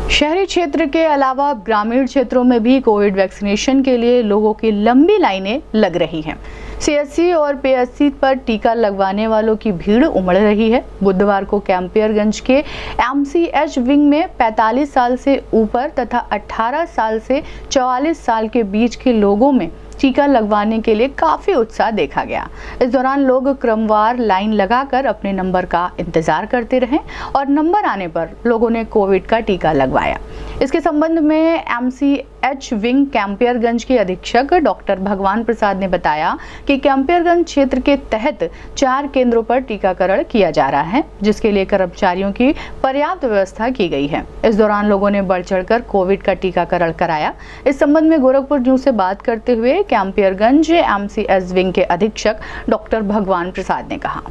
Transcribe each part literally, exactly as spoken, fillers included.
शहरी क्षेत्र के अलावा ग्रामीण क्षेत्रों में भी कोविड वैक्सीनेशन के लिए लोगों की लंबी लाइनें लग रही हैं। सीएचसी और पीएचसी पर टीका लगवाने वालों की भीड़ उमड़ रही है। बुधवार को कैंपियरगंज के एमसीएच विंग में पैंतालीस साल से ऊपर तथा अठारह साल से चौवालीस साल के बीच के लोगों में टीका लगवाने के लिए काफी उत्साह देखा गया। इस दौरान लोग क्रमवार लाइन लगाकर अपने नंबर का इंतजार करते रहे और नंबर आने पर लोगों ने कोविड का टीका लगवाया। इसके संबंध में एमसीएच विंग कैंपियरगंज के अधीक्षक डॉक्टर भगवान प्रसाद ने बताया कि कैंपियरगंज क्षेत्र के तहत चार केंद्रों पर टीकाकरण किया जा रहा है, जिसके लिए कर्मचारियों की पर्याप्त व्यवस्था की गई है। इस दौरान लोगों ने बढ़ चढ़कर कोविड का टीकाकरण कराया। इस संबंध में गोरखपुर न्यूज से बात करते हुए कैंपियरगंज एमसीएच विंग के अधीक्षक डॉक्टर भगवान प्रसाद ने कहा।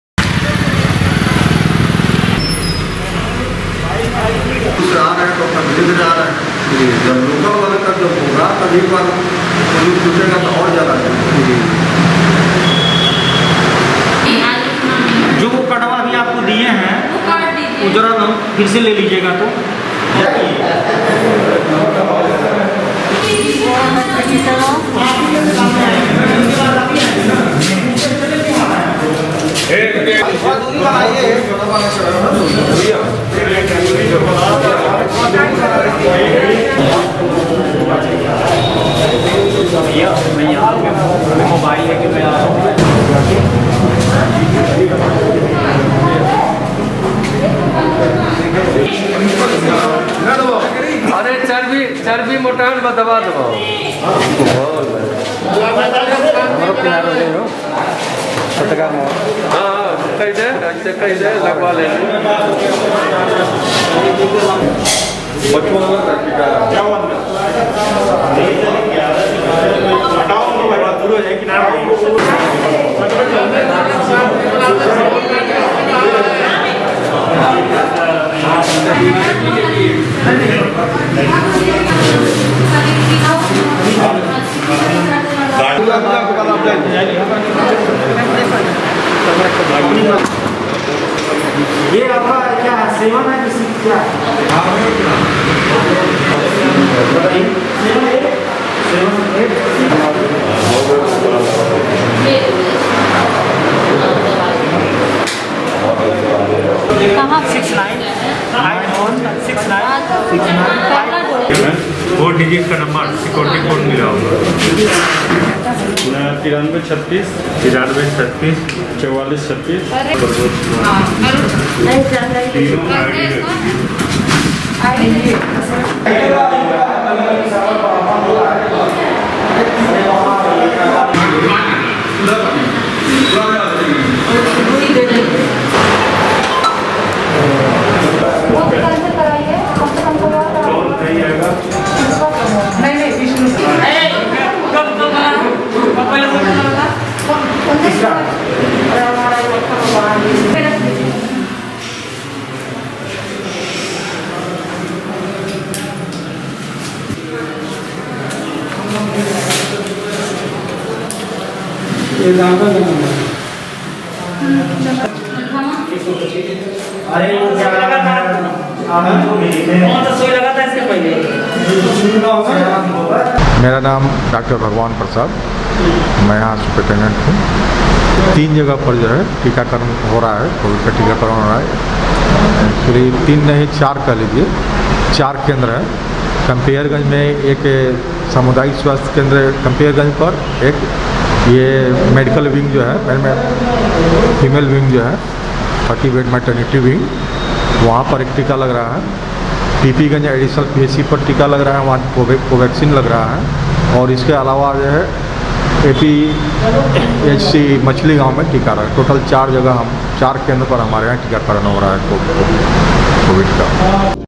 जब लोकल वाले का जब होगा तभी पर पुलिस पूछेगा तो और ज़्यादा जो वो कटवा भी आपको दिए हैं वो जरा हम फिर से ले लीजिएगा तो मोबाइल लेके मैं आ रहा हूँ। अरे चर्बी चर्बी मोटान दबा दबाओ हाँ कही दे ऐसे कही दे लगवा ले ये आपका क्या सेवन है किसी क्या फोर डिजिट का नंबर सिक्योरिटी कोड मिला होगा तिरानवे छत्तीस तिरानवे छत्तीस चौवालीस छत्तीस मेरा नाम डॉक्टर भगवान प्रसाद, मैं यहाँ सुपरिटेंडेंट हूँ। तीन जगह पर जो है टीकाकरण हो रहा है, कोविड का टीकाकरण हो रहा है। एक्चुअली तीन नहीं चार कह लीजिए, चार केंद्र है। कैंपियरगंज में एक सामुदायिक स्वास्थ्य केंद्र कैंपियरगंज पर, एक ये मेडिकल विंग जो है में फीमेल विंग जो है थर्टी बेड मैटरनिटी विंग, वहाँ पर एक टीका लग रहा है। पीपीगंज एडिशनल पीएचसी पर टीका लग रहा है, वहाँ कोवै कोवैक्सीन लग रहा है। और इसके अलावा जो है एपीएचसी मछली गांव में टीका रहा है। टोटल चार जगह हम चार केंद्र पर हमारे यहाँ टीकाकरण हो रहा है कोविड का।